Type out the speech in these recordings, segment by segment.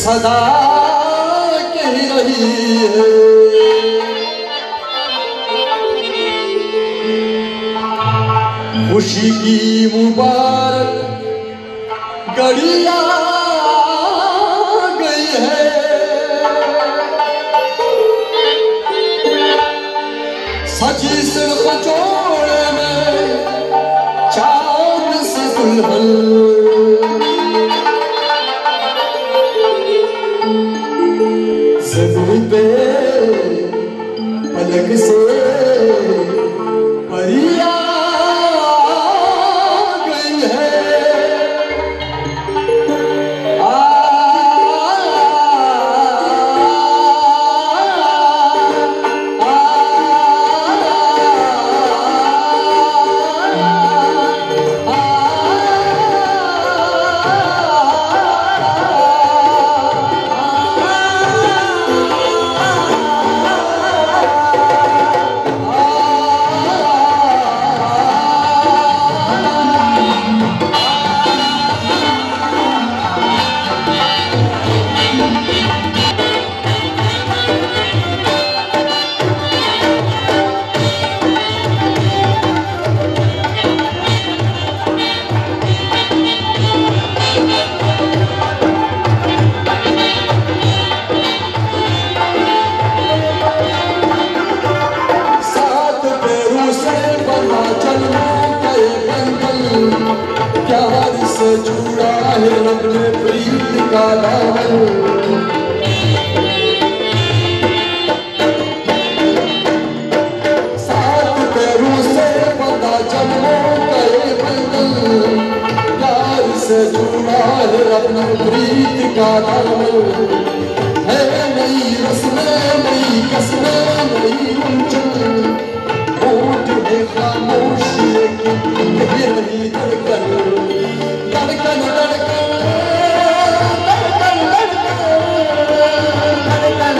सदा कह रही है। खुशी की मुबारक घड़ी आ गई है। सजी सिर्फ जोड़े में चांद से दुल्हन, ज़मीन पे पलक से परिया गई है। प्यार से जुड़ा है रब में प्रीत का दामन। सात पैरों से बंधा जन्मों का ये बंधन, प्यार से जुड़ा है रब में प्रीत का दामन। है नई रस्में नई कसमें नई उलझन, होठ है खामोशी ये नहीं धड़कन। धड़कन धड़कन धड़कन धड़कन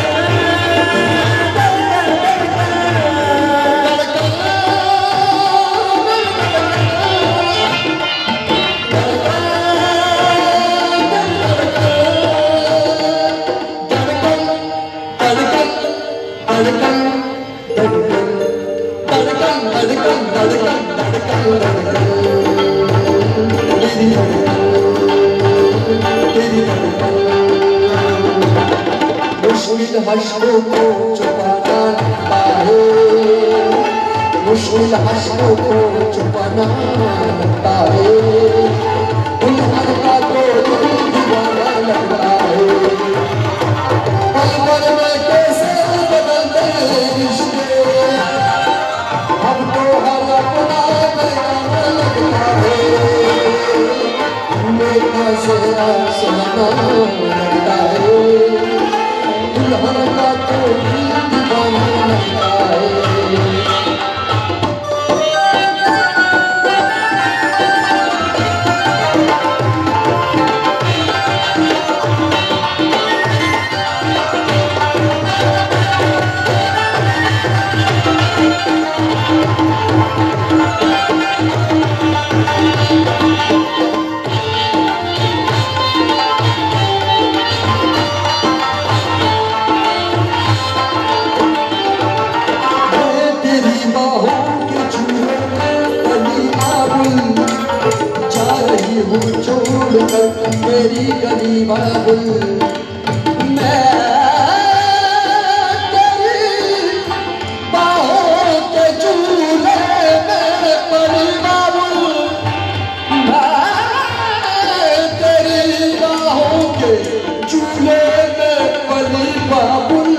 मुश्किल हश्रों को छुपाना लगता है, मुश्किल हश्रों को छुपाना लगता है। दुल्हन का तो दिल दीवाना लगता है। पल भर में कैसे बदलते रिश्ते, हम तो हर अपना बेगाना लगता है। मेरा सेरा सुहाना लगता है। दुल्हन का तो दिल दीवाना लगता है। छोड़ कर मेरी गली बाबुल, मैं तेरी बाहों के झूले में पली बाबुल, मैं तेरी बाहों के झूले में पली बाबुल,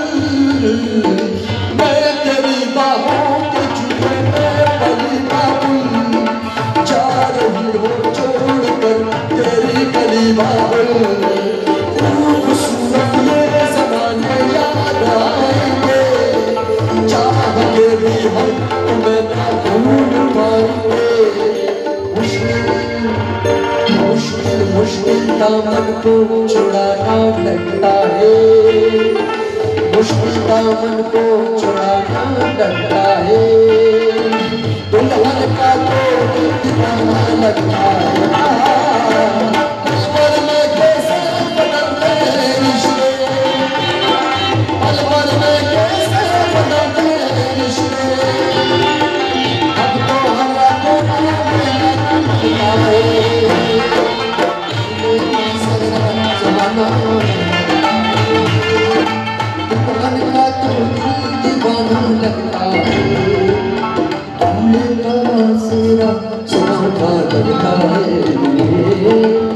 मैं तेरी बाहों के झूले में पली बाबुल। जा रही हो तेरी गली बाबुल, खूबसूरत ये ज़माने याद आएंगे, चाह के भी हम तुम्हें ना भूल पाएंगे। मुश्किल मुश्किल दामन को छुड़ाना लगता है, मुश्किल दामन को छुड़ाना लगता है। दुल्हन का तो दीवाना लगता है। है